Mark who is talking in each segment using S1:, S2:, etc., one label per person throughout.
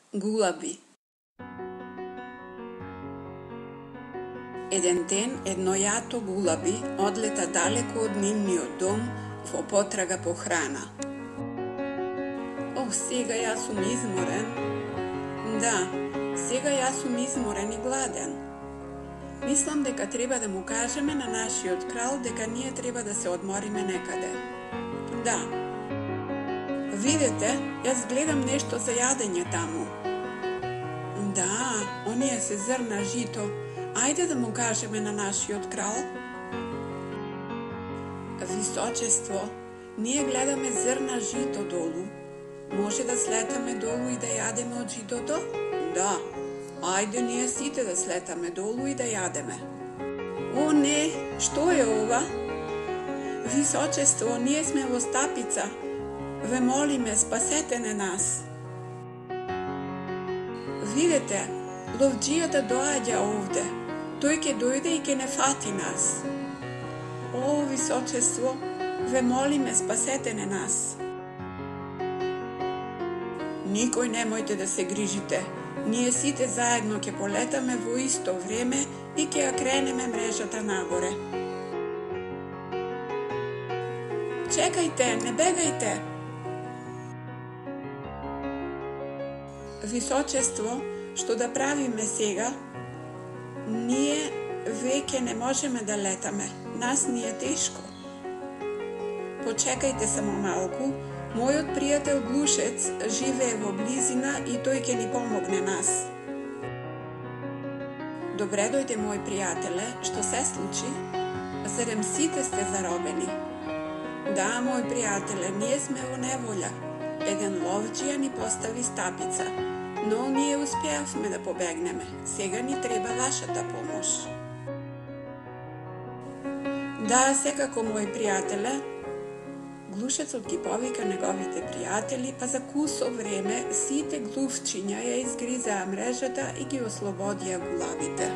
S1: Gulabi. Еден ден едно јато гулаби одлета далеко од нивниот дом во потрага по храна. Ох, сега јас сум изморен. Да, сега јас сум изморен и гладен. Мислам дека треба да му кажеме на нашиот крал дека ние треба да се одмориме некаде. Да. Видете, јас гледам нешто за јадење таму. Да, оние се зрна жито. Ајде да му кажеме на нашиот крал. Височество, ние гледаме зрна жито долу. Може да слетаме долу и да јадеме од житото? Да. Ајде ние сите да слетаме долу и да јадеме. О не, што е ова? Височество, ние сме во стапица. Ве молиме, спасете не нас. Видете, ловџијата доаѓа овде. Тој ќе дојде и ќе не фати нас. О, височество, ве молиме, спасете не нас. Никој немојте да се грижите. Ние сите заедно ќе полетаме во исто време и ќе ја кренеме мрежата нагоре. Чекајте, не бегајте. Височество, што да правиме сега? Ние веќе не можеме да летаме. Нас ни е тешко. Почекајте само малку. Мојот пријател Глушец живее во близина и тој ќе ни помогне нас. Добре дојде, мој пријателе, што се случи? Зарем сите сте заробени? Да, мој пријателе, ние сме во неволја. Еден ловџија ни постави стапица, но ние успеавме да побегнеме. Сега ни треба вашата помош. Да, секако, мој пријателе. Глушецот ги повика неговите пријатели, па за кусо време сите глувчиња ја изгризаа мрежата и ги ослободија гулабите.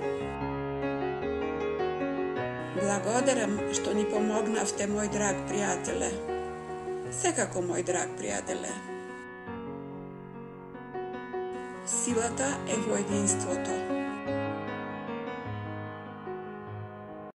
S1: Благодарам што ни помогнавте, мој драг пријателе. Секако, мој драг пријателе. Силата е во единството.